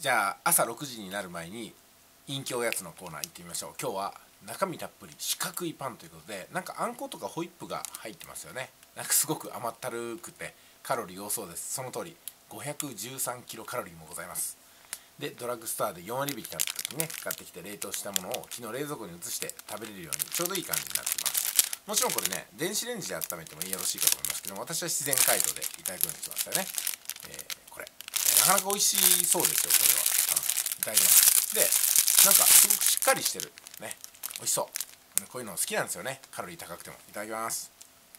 じゃあ朝6時になる前に陰気おやつのコーナー行ってみましょう。今日は中身たっぷり四角いパンということで、なんかあんことかホイップが入ってますよね。なんかすごく甘ったるくてカロリー多そうです。その通り513キロカロリーもございます。でドラッグストアで4割引きだった時にね、買ってきて冷凍したものを昨日冷蔵庫に移して食べれるようにちょうどいい感じになってます。もちろんこれね、電子レンジで温めてもよろしいかと思いますけど、私は自然解凍でいただくようにしましたね。これなかなか美味しそうですよ。これはいただきます。でなんかすごくしっかりしてるね、美味しそう。こういうの好きなんですよね、カロリー高くても。いただきます。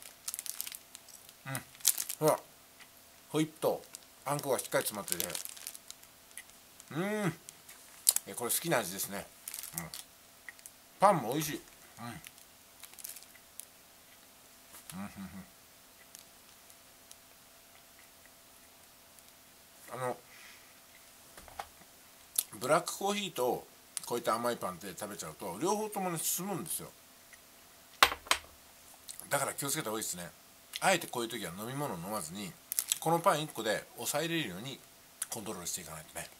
ほら、ホイップとあんこがしっかり詰まってて、これ好きな味ですね。パンも美味しい。ブラックコーヒーとこういった甘いパンって食べちゃうと両方ともね進むんですよ。だから気をつけた方がいいですね。あえてこういう時は飲み物を飲まずにこのパン1個で抑えれるようにコントロールしていかないとね。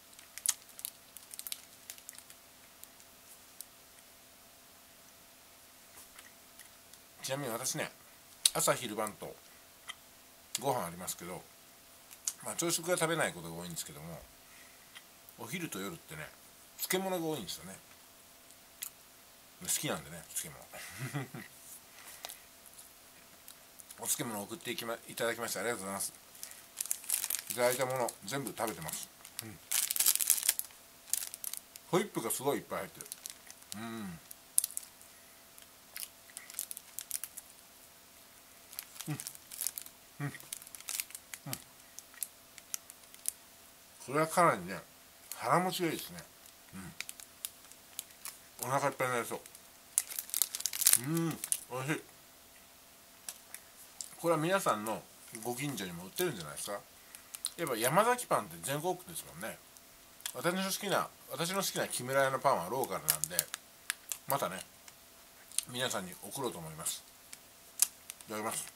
ちなみに私ね、朝昼晩とご飯ありますけど、朝食は食べないことが多いんですけども、お昼と夜ってね漬物が多いんですよね。好きなんでね、漬物お漬物を送っていただきましてありがとうございます。いただいたもの全部食べてます。ホイップがすごいいっぱい入ってる。これはかなりね腹持ちがいいですね。お腹いっぱいになりそう。おいしい。これは皆さんのご近所にも売ってるんじゃないですか。やっぱ山崎パンって全国区ですもんね。私の好きな木村屋のパンはローカルなんで、またね皆さんに送ろうと思います。いただきます。